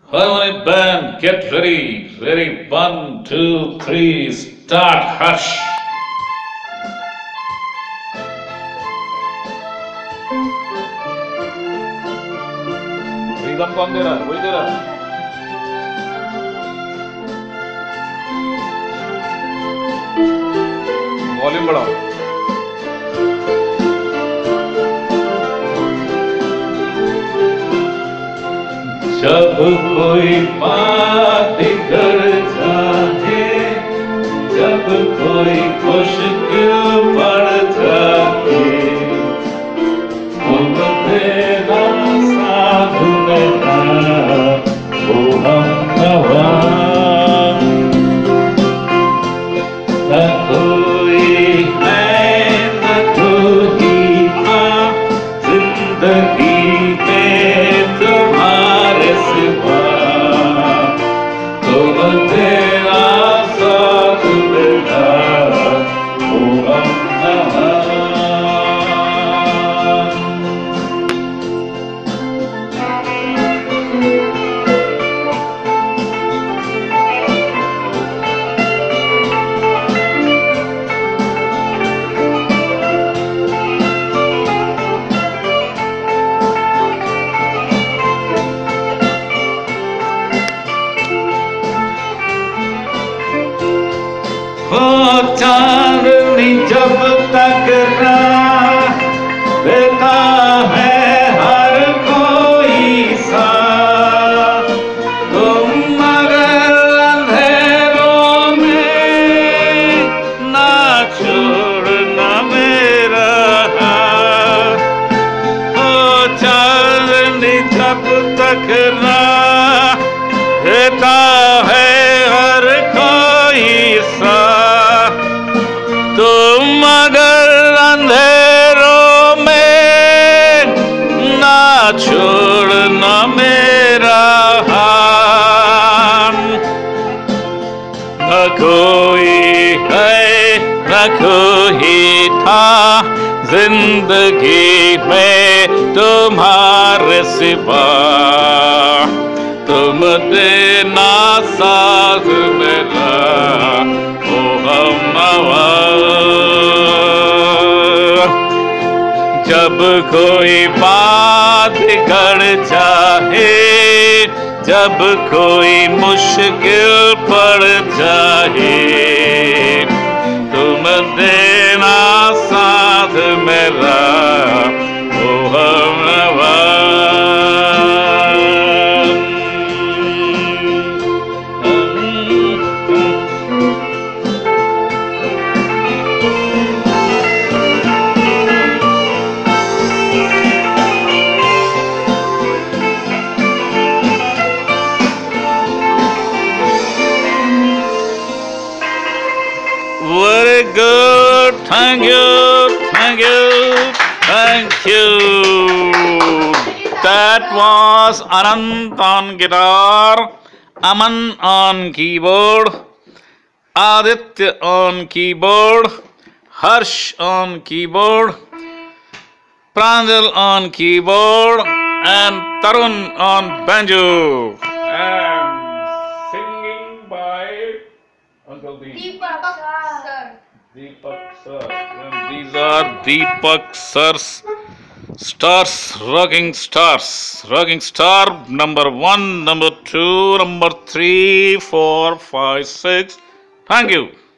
Harmony band, get ready. Ready, 1, 2, 3, start, hush. Rhythm कौन दे रहा है? वही दे रहा है। वॉल्यूम बढ़ाओ। जब कोई बात कर जाए, जब कोई मुश्किल पड़ जाए, तुम देना साथ मेरा, ओ हमनवा। न कोई है न कोई था जिंदगी में तुम्हारे सिवा, तुम तेरा साथ मेरा, ओ हमनवा। वो चांदनी जब तक राह देता है हर कोई साथ, तुम मगर अंधेरों में ना छोड़ना मेरा हाथ। वो चांदनी जब तक राह देता है हर कोई साथ, तुम अगर अंधेरों में ना छोड़ना मेरा हाथ। न कोई है न कोई था जिंदगी में तुम्हारे सिवा, तुम देना साथ मेरा, ओ हमनवा। जब कोई बात बिगड़ जाए, जब कोई मुश्किल पड़ जाए, तुम देना साथ मेरा, ओ हमनवा। Very good, thank you, thank you, thank you. That was Anant on guitar, Aman on keyboard, Aditya on keyboard, Harsh on keyboard, Pranjal on keyboard, and Tarun on banjo. And singing by Uncle Deepak sir. And these are Deepak sir's stars, rocking stars. Rocking star number 1, number 2, number 3, 4, 5, 6. Thank you.